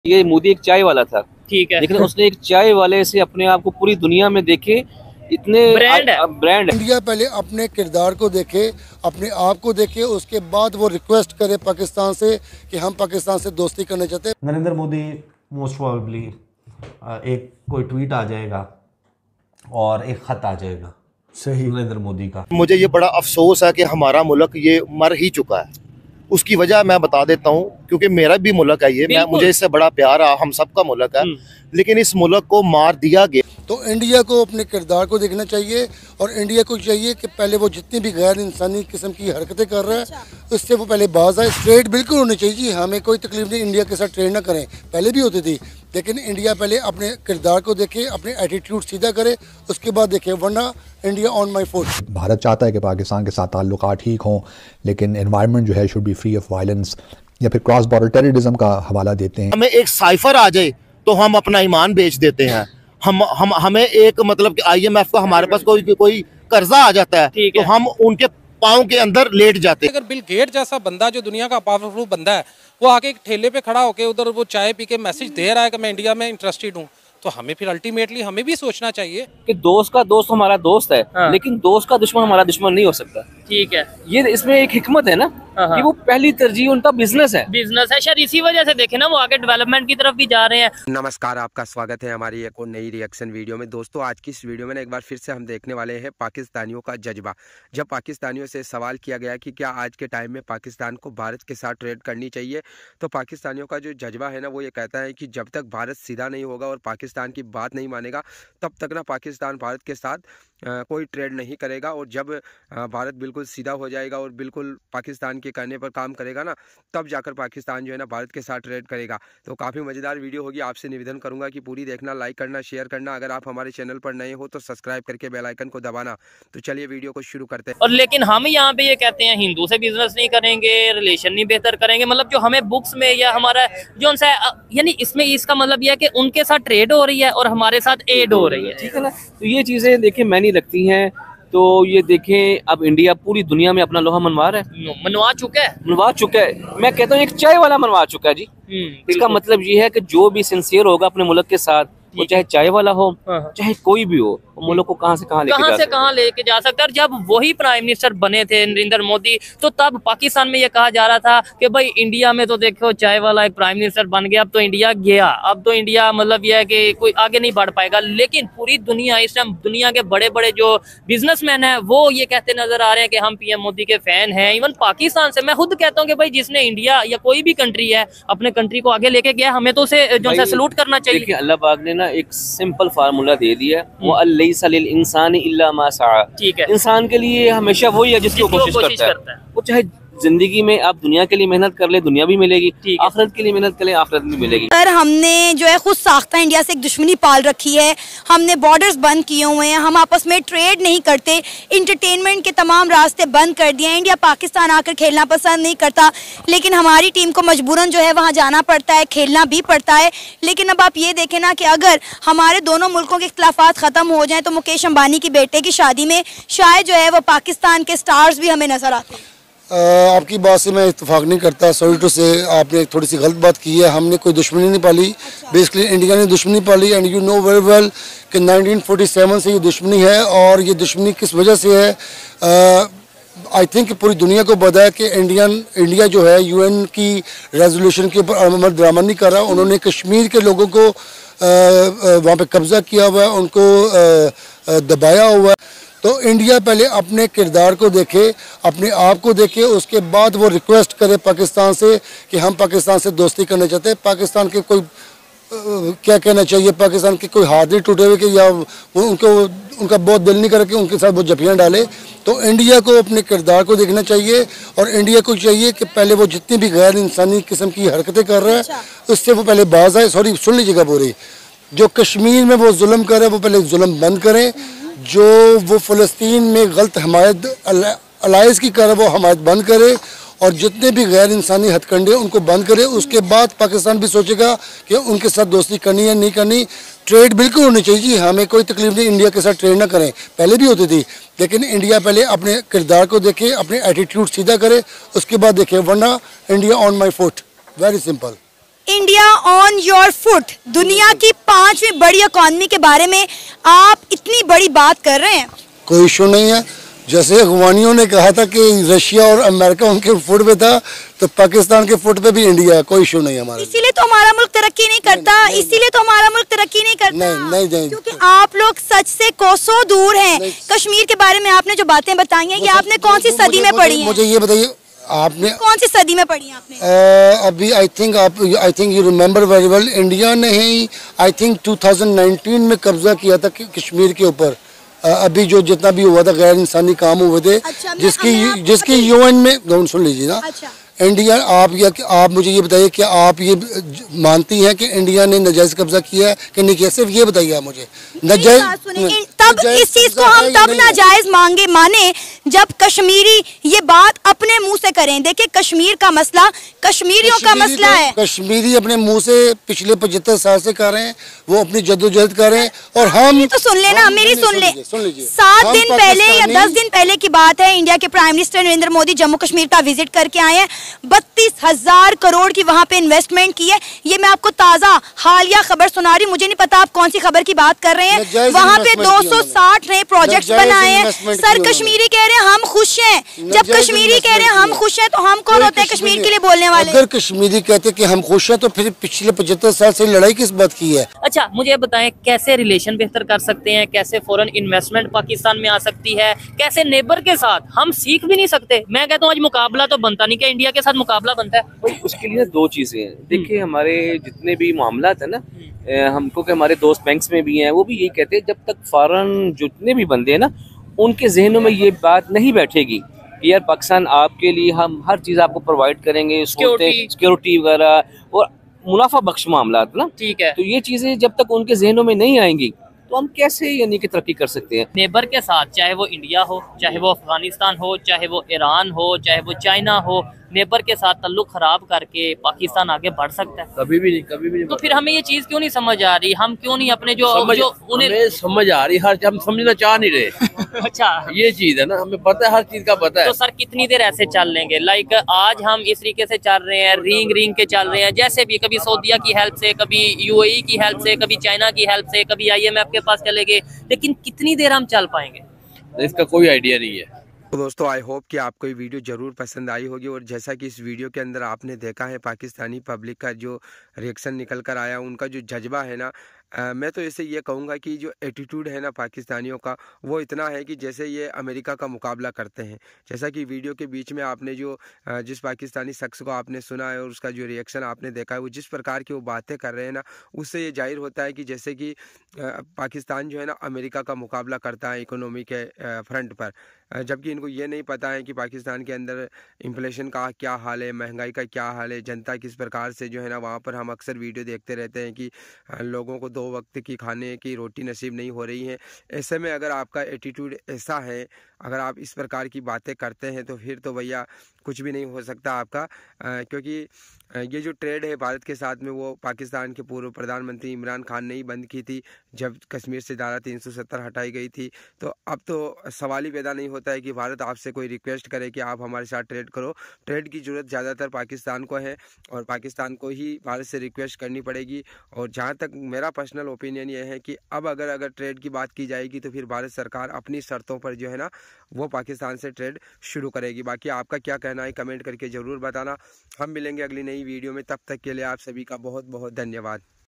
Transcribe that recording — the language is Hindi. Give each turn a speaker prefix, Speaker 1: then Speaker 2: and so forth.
Speaker 1: ये मोदी एक चाय वाला था,
Speaker 2: ठीक है,
Speaker 1: लेकिन उसने एक चाय वाले से अपने आप को पूरी दुनिया में देखे, इतने ब्रांड है।
Speaker 3: इंडिया पहले अपने किरदार को देखे, अपने आप को देखे, उसके बाद वो रिक्वेस्ट करे पाकिस्तान से कि हम पाकिस्तान से दोस्ती करना चाहते हैं।
Speaker 4: नरेंद्र मोदी मोस्ट प्रोबेबली एक कोई ट्वीट आ जाएगा और एक खत आ जाएगा सही नरेंद्र मोदी का।
Speaker 5: मुझे ये बड़ा अफसोस है कि हमारा मुल्क ये मर ही चुका है। उसकी वजह मैं बता देता हूँ, क्योंकि मेरा भी मुल्क है ये, मुझे इससे बड़ा प्यार है, हम सबका मुल्क है, लेकिन इस मुल्क को मार दिया गया।
Speaker 3: तो इंडिया को अपने किरदार को देखना चाहिए और इंडिया को चाहिए कि पहले वो जितनी भी गैर इंसानी किस्म की हरकतें कर रहा है उससे वो पहले बाज आए। ट्रेड बिल्कुल होनी चाहिए, हमें कोई तकलीफ नहीं, इंडिया के साथ ट्रेड ना करें, पहले भी होती थी, लेकिन इंडिया पहले अपने किरदार को देखे, अपने एटीट्यूड सीधा करे, उसके बाद देखे, वरना India on my foot.
Speaker 6: Bharat चाहता है कि पाकिस्तान के साथ ताल्लुकात ठीक हों, लेकिन एनवायरनमेंट जो है should be free of violence या फिर क्रॉस बॉर्डर टेररिज्म का हवाला देते हैं।
Speaker 5: हमें एक साइफर आ जाए तो हम अपना ईमान बेच देते हैं। हमें एक मतलब कि IMF का हमारे पास कोई कर्जा आ जाता है तो हम उनके पाँव के अंदर लेट जाते हैं।
Speaker 7: अगर बिल गेट जैसा बंदा जो दुनिया का पावरफुल बंदा है वो आके एक ठेले पे खड़ा होके उधर वो चाय पी के मैसेज दे रहा है कि मैं इंडिया में इंटरेस्टेड हूँ, तो हमें फिर अल्टीमेटली हमें भी सोचना चाहिए
Speaker 1: कि दोस्त का दोस्त हमारा दोस्त है, लेकिन दोस्त का दुश्मन हमारा दुश्मन नहीं हो सकता।
Speaker 2: ठीक है,
Speaker 1: ये इसमें एक हिकमत है ना कि वो पहली तरजीह उनका बिजनेस है।
Speaker 2: शायद इसी वजह से देखे ना वो आगे डेवलपमेंट की तरफ भी जा रहे हैं।
Speaker 8: नमस्कार, आपका स्वागत है हमारी एक और नई रिएक्शन वीडियो में। दोस्तों, आज की इस वीडियो में एक बार फिर से हम देखने वाले हैं पाकिस्तानियों का जज्बा। जब पाकिस्तानियों से सवाल किया गया कि क्या आज के टाइम में पाकिस्तान को भारत के साथ ट्रेड करनी चाहिए, तो पाकिस्तानियों का जो जज्बा है ना वो ये कहता है कि जब तक भारत सीधा नहीं होगा और पाकिस्तान की बात नहीं मानेगा तब तक ना पाकिस्तान भारत के साथ कोई ट्रेड नहीं करेगा। और जब भारत बिल्कुल सीधा हो जाएगा और बिल्कुल पाकिस्तान के कहने पर काम करेगा ना, तब जाकर पाकिस्तान जो है ना भारत के साथ ट्रेड करेगा। तो काफ़ी मज़ेदार वीडियो होगी, आपसे निवेदन करूंगा कि पूरी देखना, लाइक करना, शेयर करना। अगर आप हमारे चैनल पर नए हो तो सब्सक्राइब करके बेल आइकन को दबाना। तो चलिए वीडियो को शुरू करते हैं।
Speaker 2: और लेकिन हम यहाँ पे ये कहते हैं हिंदू से बिजनेस नहीं करेंगे, रिलेशन नहीं बेहतर करेंगे, मतलब जो हमें बुक्स में या हमारा जो यानी इसमें इसका मतलब यह है कि उनके साथ ट्रेड हो रही है और हमारे साथ एड हो रही है,
Speaker 1: ठीक है ना। तो ये चीजें देखिए मैंनी लगती हैं। तो ये देखें, अब इंडिया पूरी दुनिया में अपना लोहा मनवा रहा है,
Speaker 2: मनवा चुका है। मैं
Speaker 1: कहता हूँ एक चाय वाला मनवा चुका है जी। इसका मतलब ये है कि जो भी सिंसियर होगा अपने मुल्क के साथ, वो चाहे चाय वाला हो चाहे कोई भी हो, मुल्क को कहाँ से कहाँ लेके जा सकता है।
Speaker 2: और जब वही प्राइम मिनिस्टर बने थे नरेंद्र मोदी, तो तब पाकिस्तान में ये कहा जा रहा था कि भाई इंडिया में तो देखो चाय वाला एक प्राइम मिनिस्टर बन गया, अब तो इंडिया गया, अब तो इंडिया मतलब यह है कि कोई आगे नहीं बढ़ पाएगा। लेकिन पूरी दुनिया इस टाइम दुनिया के बड़े बड़े जो बिजनेसमैन है वो ये कहते नजर आ रहे हैं कि हम PM मोदी के फैन हैं। इवन पाकिस्तान से मैं खुद कहता हूँ कि भाई जिसने इंडिया या कोई भी कंट्री है अपने कंट्री को आगे लेके गया, हमें तो उसे जो है सैल्यूट करना चाहिए।
Speaker 1: अल्लाह पाक ने ना एक सिंपल फार्मूला दे दिया, वो अल्लैसा लिल इंसानी इल्ला मा सआ।
Speaker 2: ठीक है,
Speaker 1: इंसान के लिए हमेशा वही है जिसकी वो कोशिश करता है। वो चाहे जिंदगी में आप दुनिया के लिए मेहनत कर ले, दुनिया भी मिलेगी, आखिरत के लिए मेहनत कर ले, आखिरत भी मिलेगी।
Speaker 9: सर, हमने जो है खुद साख्ता इंडिया से एक दुश्मनी पाल रखी है, हमने बॉर्डर्स बंद किए हुए हैं, हम आपस में ट्रेड नहीं करते, इंटरटेनमेंट के तमाम रास्ते बंद कर दिए हैं। इंडिया पाकिस्तान आकर खेलना पसंद नहीं करता, लेकिन हमारी टीम को मजबूरन जो है वहाँ जाना पड़ता है, खेलना भी पड़ता है। लेकिन अब आप ये देखें ना कि अगर हमारे दोनों मुल्कों के इख्तिलाफात ख़त्म हो जाएँ तो मुकेश अंबानी की बेटे की शादी में शायद जो है वो पाकिस्तान के स्टार्स भी हमें नजर आते हैं।
Speaker 3: आपकी बात से मैं इत्तेफाक नहीं करता, सॉरी टू से, आपने थोड़ी सी गलत बात की है। हमने कोई दुश्मनी नहीं पाली, बेसिकली इंडिया ने दुश्मनी पाली। And you know very well कि 1947 से ये दुश्मनी है। और ये दुश्मनी किस वजह से है, आई थिंक पूरी दुनिया को पता है कि इंडिया जो है UN की रेजोल्यूशन के ऊपर अमल दरामद नहीं कर रहा। उन्होंने कश्मीर के लोगों को वहाँ पे कब्जा किया हुआ है, उनको दबाया हुआ है। तो इंडिया पहले अपने किरदार को देखे, अपने आप को देखे, उसके बाद वो रिक्वेस्ट करे पाकिस्तान से कि हम पाकिस्तान से दोस्ती करना चाहते हैं। पाकिस्तान के कोई क्या कहना चाहिए, पाकिस्तान के कोई हाथ नहीं टूटे हुए कि या वो उनका बहुत दिल नहीं करे कि उनके साथ वो जफियाँ डाले। तो इंडिया को अपने किरदार को देखना चाहिए और इंडिया को चाहिए कि पहले वो जितनी भी गैर इंसानी किस्म की हरकतें कर रहा है उससे वो पहले बाज आए। सॉरी, सुन लीजिएगा पूरी, जो कश्मीर में वो जुल्म कर रहे हैं वो पहले जुल्म बंद करें, जो वो फ़लस्तीन में गलत हमायत अलाइज की कर वो हमायत बंद करे, और जितने भी गैर इंसानी हथकंडे उनको बंद करे। उसके बाद पाकिस्तान भी सोचेगा कि उनके साथ दोस्ती करनी है नहीं करनी। ट्रेड बिल्कुल होनी चाहिए, हमें कोई तकलीफ नहीं, इंडिया के साथ ट्रेड ना करें, पहले भी होती थी, लेकिन इंडिया पहले अपने किरदार को देखे, अपने एटीट्यूड सीधा करे, उसके बाद देखे, वरना India on my foot. Very simple.
Speaker 9: India on your foot, दुनिया की 5वीं बड़ी इकॉनमी के बारे में आप इतनी बड़ी बात कर रहे हैं।
Speaker 3: कोई इशू नहीं है। जैसे अफगानियों ने कहा था कि रशिया और अमेरिका उनके फुट पे था, तो पाकिस्तान के फुट पे भी इंडिया है, कोई इशू नहीं है हमारा।
Speaker 9: इसीलिए तो हमारा मुल्क तरक्की नहीं करता, इसीलिए तो हमारा मुल्क तरक्की नहीं करता।
Speaker 3: नहीं,
Speaker 9: क्योंकि आप लोग सच से कोसों दूर हैं। कश्मीर के बारे में आपने जो बातें बताई हैं, ये आपने कौन सी सदी में पढ़ी हैं?
Speaker 3: मुझे ये बताइए, आपने
Speaker 9: कौन सी सदी में पढ़ी आपने?
Speaker 3: अभी I think you remember very well, India ने ही आई थिंक 2019 में कब्जा किया था कश्मीर के ऊपर। अभी जो जितना भी हुआ था गैर इंसानी काम हुए थे,
Speaker 9: अच्छा,
Speaker 3: जिसकी यूएन में, सुन लीजिए ना। अच्छा। इंडिया, आप मुझे ये बताइए कि आप ये मानती हैं कि इंडिया ने नाजायज कब्जा किया है कि नहीं किया? सिर्फ ये बताइए आप मुझे।
Speaker 9: नाजायज तब इस चीज को हम तब नाजायज माने जब कश्मीरी ये बात अपने मुंह से करें। देखिए, कश्मीर का मसला कश्मीरियों का मसला है।
Speaker 3: कश्मीरी अपने मुंह से पिछले 75 साल से कर रहे हैं, वो अपनी जद्दोजहद कर रहे हैं। और हम
Speaker 9: तो सुन लेना, मेरी सुन ले। 7 दिन पहले या 10 दिन पहले की बात है, इंडिया के प्राइम मिनिस्टर नरेंद्र मोदी जम्मू कश्मीर का विजिट करके आए हैं। 32,000 करोड़ की वहां पे इन्वेस्टमेंट की है। ये मैं आपको ताजा हालिया खबर सुना रही हूँ, मुझे नहीं पता आप कौन सी खबर की बात कर रहे हैं। वहां पे 260 नए प्रोजेक्ट्स बनाए हैं। सर, कश्मीरी कह रहे हैं हम खुश हैं। जब कश्मीरी कह रहे हैं हम खुश हैं, तो हम कौन होते हैं कश्मीर के लिए बोलने वाले?
Speaker 3: अगर कश्मीरी कहते कि हम खुश हैं, तो फिर पिछले 75 साल से लड़ाई किस बात की है?
Speaker 2: अच्छा, मुझे बताएं, कैसे रिलेशन बेहतर कर सकते हैं, कैसे फॉरेन इन्वेस्टमेंट पाकिस्तान में आ सकती है, कैसे नेबर के साथ हम सीख भी नहीं सकते? मैं कहता हूँ आज मुकाबला तो बनता नहीं, क्या इंडिया के साथ मुकाबला बनता है?
Speaker 1: भाई उसके लिए 2 चीजें हैं। देखिए, हमारे जितने भी मामला है ना, हमको के हमारे दोस्त बैंक्स में भी हैं, वो भी यही कहते हैं, जब तक फॉरेन जितने भी बंदे हैं ना, उनके जहनों में ये बात नहीं बैठेगी कि यार पाकिस्तान आपके लिए हम हर चीज आपको प्रोवाइड करेंगे, सिक्योरिटी वगैरह और मुनाफा बख्श मामला ना, ठीक है, तो ये चीजें जब तक उनके जहनों में नहीं आएंगी, तो हम कैसे यानी कि तरक्की कर सकते हैं?
Speaker 2: नेबर के साथ, चाहे वो इंडिया हो, चाहे वो अफगानिस्तान हो, चाहे वो ईरान हो, चाहे वो चाइना हो, नेबर के साथ ताल्लुक खराब करके पाकिस्तान आगे बढ़ सकता है?
Speaker 10: कभी भी नहीं।
Speaker 2: तो फिर हमें ये चीज क्यों नहीं समझ आ रही? हम क्यों नहीं अपने जो उन्हें
Speaker 10: समझ आ रही, हर हम समझना चाह नहीं रहे।
Speaker 2: अच्छा,
Speaker 10: ये चीज है ना, हमें पता है, हर चीज का पता है।
Speaker 2: तो सर, कितनी देर ऐसे चल लेंगे? लाइक आज हम इस तरीके से चल रहे हैं, रिंग के चल रहे हैं, जैसे भी, कभी सऊदीया की हेल्प से, कभी यूएई की हेल्प से, कभी चाइना की हेल्प से, कभी IMF के पास चले गए, लेकिन कितनी देर हम चल पाएंगे?
Speaker 10: इसका कोई आइडिया नहीं है।
Speaker 8: तो दोस्तों, आई होप कि आपको ये वीडियो ज़रूर पसंद आई होगी। और जैसा कि इस वीडियो के अंदर आपने देखा है, पाकिस्तानी पब्लिक का जो रिएक्शन निकल कर आया, उनका जो जज्बा है ना, मैं तो इसे ये कहूँगा कि जो एटीट्यूड है ना पाकिस्तानियों का, वो इतना है कि जैसे ये अमेरिका का मुकाबला करते हैं। जैसा कि वीडियो के बीच में आपने जो जिस पाकिस्तानी शख्स को आपने सुना है और उसका जो रिएक्शन आपने देखा है, वो जिस प्रकार की वो बातें कर रहे हैं ना, उससे ये जाहिर होता है कि जैसे कि पाकिस्तान जो है ना अमेरिका का मुकाबला करता है इकोनॉमी के फ्रंट पर, जबकि इनको ये नहीं पता है कि पाकिस्तान के अंदर इन्फ्लेशन का क्या हाल है, महंगाई का क्या हाल है, जनता किस प्रकार से जो है ना, वहाँ पर हम अक्सर वीडियो देखते रहते हैं कि लोगों को 2 वक्त की खाने की रोटी नसीब नहीं हो रही है। ऐसे में अगर आपका एटीट्यूड ऐसा है, अगर आप इस प्रकार की बातें करते हैं, तो फिर तो भैया कुछ भी नहीं हो सकता आपका, क्योंकि ये जो ट्रेड है भारत के साथ में, वो पाकिस्तान के पूर्व प्रधानमंत्री इमरान खान ने ही बंद की थी जब कश्मीर से धारा 370 हटाई गई थी। तो अब तो सवाल ही पैदा नहीं होता है कि भारत आपसे कोई रिक्वेस्ट करे कि आप हमारे साथ ट्रेड करो। ट्रेड की ज़रूरत ज़्यादातर पाकिस्तान को है और पाकिस्तान को ही भारत से रिक्वेस्ट करनी पड़ेगी। और जहाँ तक मेरा पर्सनल ओपिनियन ये है कि अब अगर ट्रेड की बात की जाएगी, तो फिर भारत सरकार अपनी शर्तों पर जो है ना, वो पाकिस्तान से ट्रेड शुरू करेगी। बाकी आपका क्या कहना है कमेंट करके ज़रूर बताना। हम मिलेंगे अगली नई वीडियो में, तब तक के लिए आप सभी का बहुत बहुत धन्यवाद।